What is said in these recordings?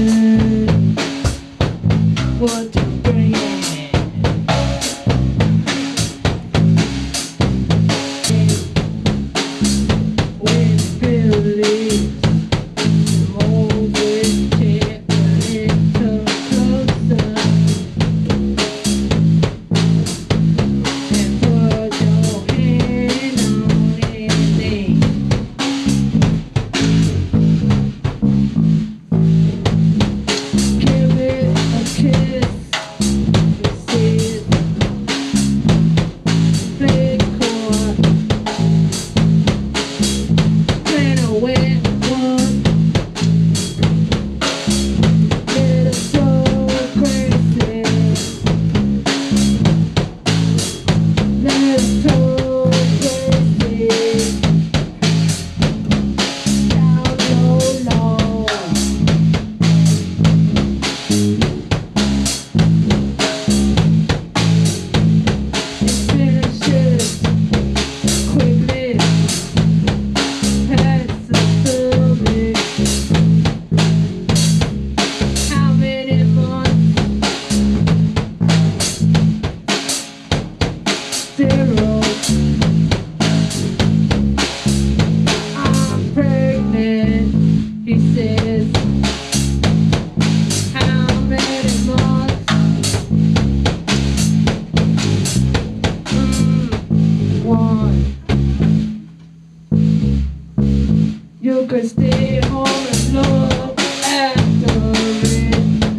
What to bring when Billy always kept a little closer and put your hand on his knee. Give it a kiss. I'm pregnant, he says. How many months? One. You could stay home and look after it.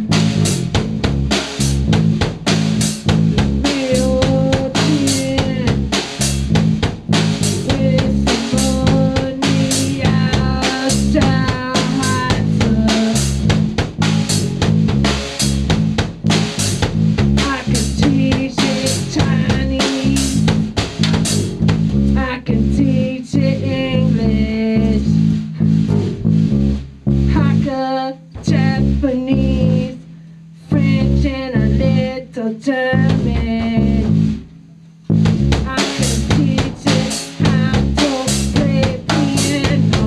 Japanese, French, and a little German. I can teach it how to play piano.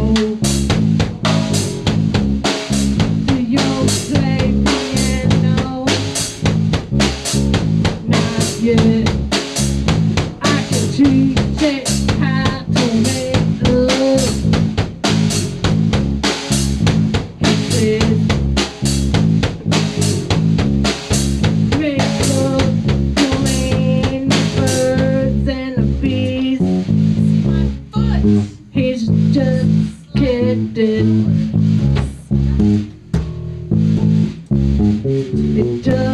Do you play piano? Not yet. I can teach it how to make love. He says, he's just kidding. It just